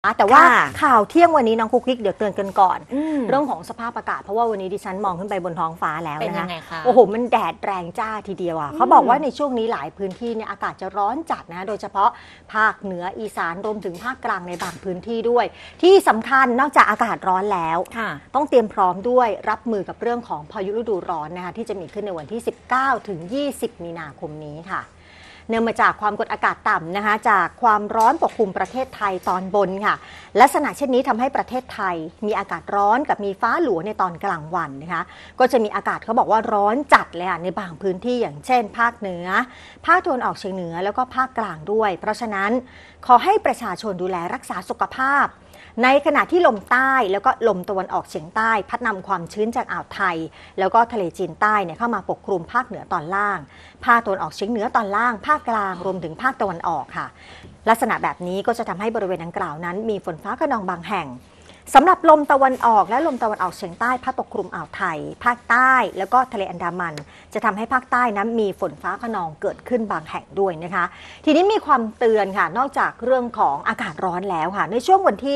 แต่ว่าข่าวเที่ยงวันนี้น้องคุกกิ๊กเดี๋ยวเตือนกันก่อนเรื่องของสภาพอากาศเพราะว่าวันนี้ดิฉันมองขึ้นไปบนท้องฟ้าแล้วนะคะโอ้โหมันแดดแรงจ้าทีเดียวอ่ะเขาบอกว่าในช่วงนี้หลายพื้นที่เนี่ยอากาศจะร้อนจัดนะโดยเฉพาะภาคเหนืออีสานรวมถึงภาคกลางในบางพื้นที่ด้วยที่สำคัญนอกจากอากาศร้อนแล้วต้องเตรียมพร้อมด้วยรับมือกับเรื่องของพายุฤดูร้อนนะคะที่จะมีขึ้นในวันที่19 ถึง 20 มีนาคมนี้ค่ะเนื่องมาจากความกดอากาศต่ำนะคะจากความร้อนปกคลุมประเทศไทยตอนบนค่ะลักษณะเช่นนี้ทำให้ประเทศไทยมีอากาศร้อนกับมีฟ้าหลัวในตอนกลางวันนะคะก็จะมีอากาศเขาบอกว่าร้อนจัดเลยค่ะในบางพื้นที่อย่างเช่นภาคเหนือภาคตะวันออกเฉียงเหนือแล้วก็ภาคกลางด้วยเพราะฉะนั้นขอให้ประชาชนดูแลรักษาสุขภาพในขณะที่ลมใต้แล้วก็ลมตะวันออกเฉียงใต้พัดนำความชื้นจากอ่าวไทยแล้วก็ทะเลจีนใต้เนี่ยเข้ามาปกคลุมภาคเหนือตอนล่างภาคตะวันออกเฉียงเหนือตอนล่างภาคกลางรวมถึงภาคตะวันออกค่ะลักษณะแบบนี้ก็จะทำให้บริเวณดังกล่าวนั้นมีฝนฟ้าคะนองบางแห่งสำหรับลมตะวันออกและลมตะวันออกเฉียงใต้พัดปกคลุมอ่าวไทยภาคใต้แล้วก็ทะเลอันดามันจะทำให้ภาคใต้นั้นมีฝนฟ้าคะนองเกิดขึ้นบางแห่งด้วยนะคะทีนี้มีความเตือนค่ะนอกจากเรื่องของอากาศร้อนแล้วค่ะในช่วงวันที่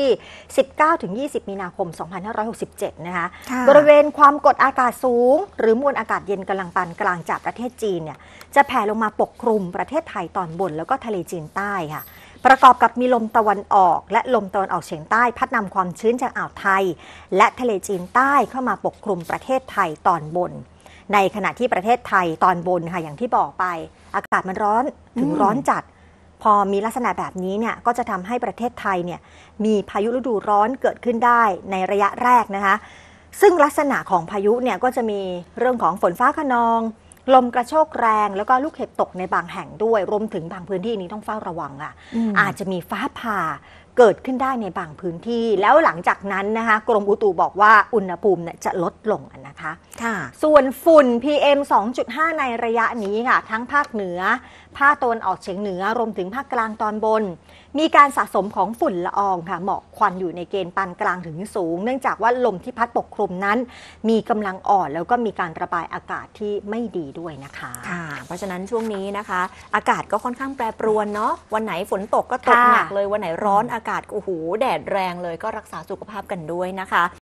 19 ถึง 20 มีนาคม 2567 นะคะบริเวณความกดอากาศสูงหรือมวลอากาศเย็นกำลังปานกลางจากประเทศจีนเนี่ยจะแผ่ลงมาปกคลุมประเทศไทยตอนบนแล้วก็ทะเลจีนใต้ค่ะประกอบกับมีลมตะวันออกและลมตะวันออกเฉียงใต้พัดนำความชื้นจากอ่าวไทยและทะเลจีนใต้เข้ามาปกคลุมประเทศไทยตอนบนในขณะที่ประเทศไทยตอนบนค่ะอย่างที่บอกไปอากาศมันร้อนถึงร้อนจัดพอมีลักษณะแบบนี้เนี่ยก็จะทำให้ประเทศไทยเนี่ยมีพายุฤดูร้อนเกิดขึ้นได้ในระยะแรกนะคะซึ่งลักษณะของพายุเนี่ยก็จะมีเรื่องของฝนฟ้าคะนองลมกระโชกแรงแล้วก็ลูกเห็บตกในบางแห่งด้วยรวมถึงบางพื้นที่นี้ต้องเฝ้าระวังอาจจะมีฟ้าผ่าเกิดขึ้นได้ในบางพื้นที่แล้วหลังจากนั้นนะคะกรมอุตุบอกว่าอุณหภูมิจะลดลงนะคะส่วนฝุ่น PM 2.5 ในระยะนี้ค่ะทั้งภาคเหนือภาคตะวันออกเฉียงเหนือรวมถึงภาคกลางตอนบนมีการสะสมของฝุ่นละอองค่ะหมอกควันอยู่ในเกณฑ์ปานกลางถึงสูงเนื่องจากว่าลมที่พัดปกคลุมนั้นมีกำลังอ่อนแล้วก็มีการระบายอากาศที่ไม่ดีด้วยนะคะเพราะฉะนั้นช่วงนี้นะคะอากาศก็ค่อนข้างแปรปรวนเนาะวันไหนฝนตกก็ตกหนักเลยวันไหนร้อนอากาศโอ้โหแดดแรงเลยก็รักษาสุขภาพกันด้วยนะคะ